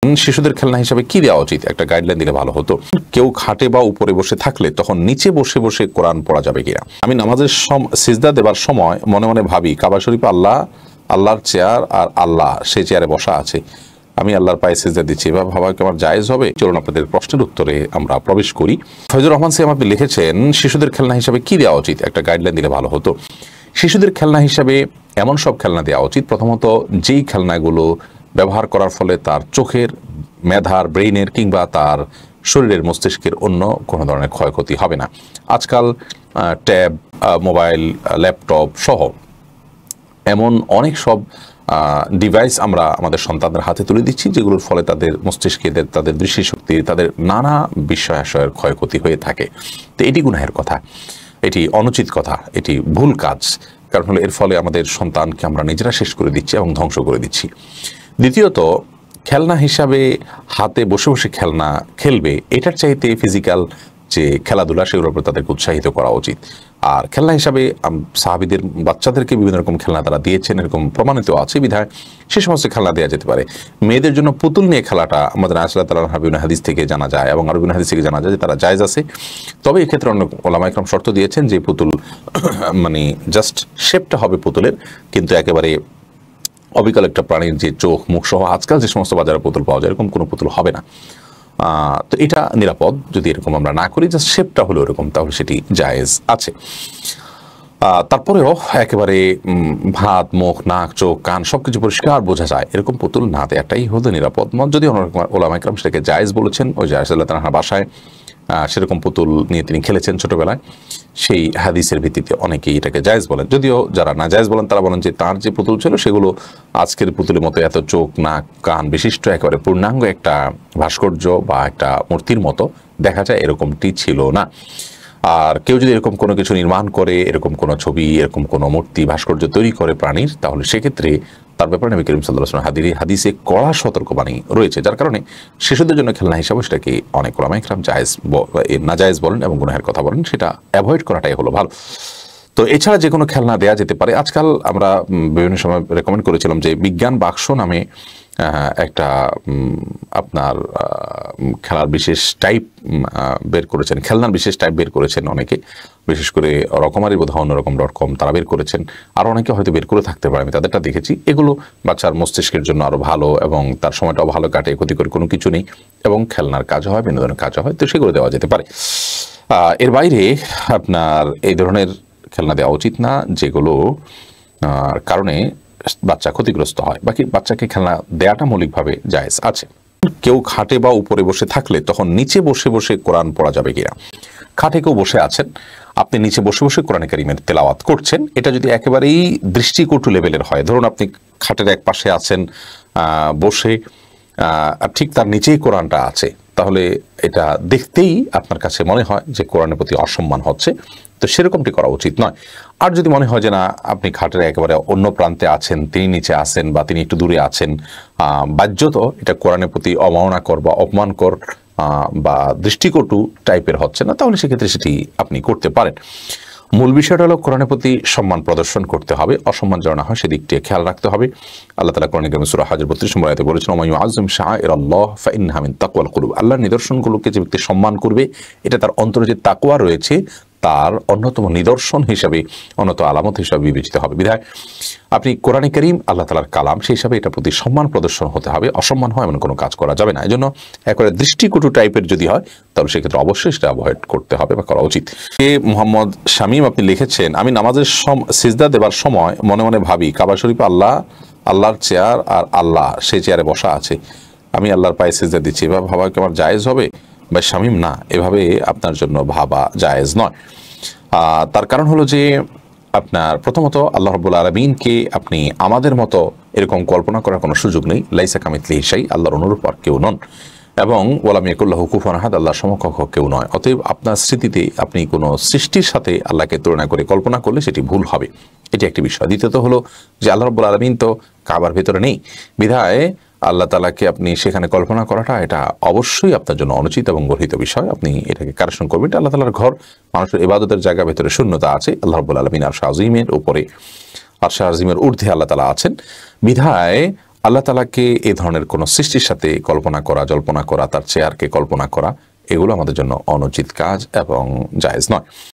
শিশুদের খেলনা হিসাবে কি দেওয়া উচিত, একটা গাইডলাইন দিলে ভালো হতো। কেউ খাটে বা উপরে বসে থাকলে তখন নিচে বসে বসে কোরআন পড়া যাবে কিনা। আমি নামাজের সিজদা দেবার সময় মনে মনে ভাবি কাবা শরীফে আল্লাহর চেয়ার আর আল্লাহ সেই চেয়ারে বসা আছে, আমি আল্লাহর পায়ে সিজদা দিচ্ছি, এভাবে ভাবা কি আমার জায়েজ হবে? চলুন আপনাদের প্রশ্নের উত্তরে আমরা প্রবেশ করি। ফয়জুর রহমান সাহেব আপনি লিখেছেন শিশুদের খেলনা হিসাবে কি দেওয়া উচিত, একটা গাইডলাইন দিলে ভালো হতো। শিশুদের খেলনা হিসাবে এমন সব খেলনা দেওয়া উচিত, প্রথমত যেই খেলনাগুলো ব্যবহার করার ফলে তার চোখের, মেধার, ব্রেইনের কিংবা তার শরীরের, মস্তিষ্কের অন্য কোনো ধরনের ক্ষয়ক্ষতি হবে না। আজকাল ট্যাব, মোবাইল, ল্যাপটপ সহ এমন অনেক সব ডিভাইস আমরা আমাদের সন্তানদের হাতে তুলে দিচ্ছি যেগুলোর ফলে তাদের মস্তিষ্কে, তাদের দৃষ্টিশক্তি, তাদের নানা বিষয়াশয়ের ক্ষয়ক্ষতি হয়ে থাকে। তো এটি গুনাহের কথা, এটি অনুচিত কথা, এটি ভুল কাজ। কারণ হলো এর ফলে আমাদের সন্তানকে আমরা নিজেরা শেষ করে দিচ্ছি এবং ধ্বংস করে দিচ্ছি। দ্বিতীয়ত, খেলনা হিসাবে হাতে বসে বসে খেলনা খেলবে, এটার চাইতে ফিজিক্যাল যে খেলাধুলা সেগুলোর উপর তাদেরকে উৎসাহিত করা উচিত। আর খেলনা হিসাবে সাহাবীদের বাচ্চাদেরকে বিভিন্ন রকম খেলনা তারা দিয়েছেন, এরকম প্রমাণিত আছে, বিধায় সে সমস্ত খেলনা দেওয়া যেতে পারে। মেয়েদের জন্য পুতুল নিয়ে খেলাটা আমাদের আয়েশা রাদিয়াল্লাহু আনহা বিভিন্ন হাদিস থেকে জানা যায় এবং আরো বিভিন্ন হাদিস থেকে জানা যায় যে তারা জায়েজ আছে। তবে এক্ষেত্রে অনেক ওলামা ইকরাম শর্ত দিয়েছেন যে পুতুল মানে জাস্ট শেপটা হবে পুতুলের, কিন্তু একেবারে অবিকল একটা প্রাণীর যে চোখ, মুখ সহ আজকাল যে সমস্ত বাজারে পুতুল পাওয়া যায় এরকম কোনো পুতুল হবে না। তো এটা নিরাপদ যদি এরকম আমরা না করি, জাস্ট শেপটা হলো এরকম, তাহলে সেটি জায়েজ আছে। তারপরেও একেবারে ভাত, মুখ, নাক, চোখ, কান সবকিছু পরিষ্কার বোঝা যায় এরকম পুতুল না দেওয়াটাই হলো নিরাপদ মত। যদি ওলামা ইকরাম সেটাকে জায়েজ বলেছেন, ওই যে আয়েশা রাদিয়াল্লাহু আনহা বাসায় সেরকম পুতুল নিয়ে তিনি খেলেছেন ছোটবেলায়, সেই হাদিসের ভিত্তিতে অনেকেই এটাকে জায়েজ বলেন। যদিও যারা না জায়েজ বলেন তারা বলেন যে তার যে পুতুল ছিল সেগুলো আজকের পুতুলের মতো এত চোখ, নাক, কান বিশিষ্ট একেবারে পূর্ণাঙ্গ একটা ভাস্কর্য বা একটা মূর্তির মতো দেখা যায় এরকমটি ছিল না। আর কেউ যদি এরকম কোনো কিছু নির্মাণ করে, এরকম কোনো ছবি, এরকম কোনো মূর্তি, ভাস্কর্য তৈরি করে প্রাণীর, তাহলে সেক্ষেত্রে তার ব্যাপারে নবী করিম সাল্লাল্লাহু আলাইহি ওয়াসাল্লাম হাদিসে কড়া সতর্কবাণী রয়েছে, যার কারণে শিশুদের জন্য খেলনা হিসাবে সেটাকে অনেক ওলামা ইকরাম জায়েজ নাজায়েজ বলেন এবং গুনাহের কথা বলেন, সেটা অ্যাভয়েড করাটাই হলো ভালো। তো এছাড়া যে কোনো খেলনা দেওয়া যেতে পারে। আজকাল আমরা বিভিন্ন সময় রেকমেন্ড করেছিলাম যে বিজ্ঞান বাক্স নামে একটা আপনার খেলার বিশেষ টাইপ বের করেছেন, খেলনার বিশেষ টাইপ বের করেছেন অনেকে, বিশেষ করে রকমারি বোধহয় অন্যরকম.com তারা বের করেছেন, আর অনেকে হয়তো বের করে থাকতে পারে, আমি তাদেরটা দেখেছি। এগুলো বাচ্চার মস্তিষ্কের জন্য আরো ভালো এবং তার সময়টাও ভালো কাটে, ক্ষতিকর কোনো কিছু নেই এবং খেলনার কাজ হয়, বিনোদনের কাজ হয়, তো সেগুলো দেওয়া যেতে পারে। এর বাইরে আপনার এই ধরনের খেলনা দেওয়া উচিত না যেগুলো কারণে বাচ্চা ক্ষতিগ্রস্ত হয়। বাকি বাচ্চাকে খেলনা দেওয়াটা মৌলিকভাবে জায়েজ আছে। কেউ খাটে বা উপরে বসে থাকলে তখন নিচে বসে বসে কোরআন পড়া যাবে কিনা। খাটে কেউ বসে আছেন, আপনি নিচে বসে বসে কোরআন কারীমের তেলাওয়াত করছেন, এটা যদি একেবারেই দৃষ্টিকটু লেভেলের হয়, ধরুন আপনি খাটের এক পাশে আছেন বসে, আর ঠিক তার নিচেই কোরআনটা আছে, তাহলে এটা দেখতেই আপনার কাছে মনে হয় যে কোরআনের প্রতি অসম্মান হচ্ছে, তো সেরকমটি করা উচিত নয়। আর যদি মনে হয় যে না, আপনি খাটের একেবারে অন্য প্রান্তে আছেন, তিনি নিচে আছেন বা তিনি একটু দূরে আছেন, বাহ্যত এটা কোরআনের প্রতি অবমাননাকর বা অপমানকর বা দৃষ্টিকটু টাইপের হচ্ছে না, তাহলে সেক্ষেত্রে সেটি আপনি করতে পারেন। মূল বিষয়টা হলো কোরআনের প্রতি সম্মান প্রদর্শন করতে হবে, অসম্মান যেন না হয় সেদিকটি খেয়াল রাখতে হবে। আল্লাহ তাআলা কোরআনে কারীমে সূরা হজের 32 নম্বর আয়াতে বলেছেন, ওয়া ইউআযযিম শাআইরাল্লাহ ফাইন্নাহা মিন তাকওয়াল কুলুব। আল্লাহর নিদর্শনগুলোকে যে ব্যক্তি সম্মান করবে, এটা তার অন্তরে যে তাকওয়া রয়েছে তার অন্যতম নিদর্শন হিসাবে, অন্যতম আলামত হিসাবে বিবেচিত হবে। বিধায় আপনি কোরআনে কারীম আল্লাহ তাআলার কালাম, সেই হিসাবে এটা প্রতি সম্মান প্রদর্শন হতে হবে, অসম্মান হয় এমন কোনো কাজ করা যাবে না। এজন্য একেবারে দৃষ্টিকটু টাইপের যদি হয় তাহলে সেক্ষেত্রে অবশ্যই সেটা অ্যাভয়েড করতে হবে বা করা উচিত। মোহাম্মদ শামীম আপনি লিখেছেন, আমি নামাজের সিজদা দেবার সময় মনে মনে ভাবি কাবা শরীফে আল্লাহর চেয়ার আর আল্লাহ সেই চেয়ারে বসা আছে, আমি আল্লাহর পায়ে সিজদা দিচ্ছি, এভাবে ভাবা কি আমার জায়েজ হবে? বা শামীম, না, এভাবে আপনার জন্য ভাবা জায়েজ নয়। তার কারণ হলো যে আপনার প্রথমত আল্লাহ রাব্বুল আলামিনকে আপনি আমাদের মতো এরকম কল্পনা করার কোনো সুযোগ নেই। লাইসা কামিথলিহি শাই, আল্লাহর অনুরূপ আর কেউ নন, এবং ওয়ালাম ইয়াকুল লাহু কুফুয়ান আহাদ, আল্লাহর সমকক্ষ কেউ নয়। অতএব আপনার স্মৃতিতে আপনি কোনো সৃষ্টির সাথে আল্লাহকে তুলনা করে কল্পনা করলে সেটি ভুল হবে, এটি একটি বিষয়। দ্বিতীয়ত হলো যে আল্লাহ রাব্বুল আলামিন তো কাবার ভেতরে নেই, বিধায় আল্লাহ তাআলাকে আপনি সেখানে কল্পনা করাটা এটা অবশ্যই আপনার জন্য অনুচিত এবং গর্হিত বিষয়। আপনি এটাকে কারেকশন করবেন। আল্লাহ তাআলার ঘর, মানুষের ইবাদতের জায়গা, ভেতরে শূন্যতা আছে। আল্লাহ রাব্বুল আলামিন আরশ আজিমের উপরে, আরশ আজিমের ঊর্ধ্বে আল্লাহ তাআলা আছেন, বিধায় আল্লাহ তাআলাকে এ ধরনের কোনো সৃষ্টির সাথে কল্পনা করা, জল্পনা করা, তার চেয়ারকে কল্পনা করা, এগুলো আমাদের জন্য অনুচিত কাজ এবং জায়েজ নয়।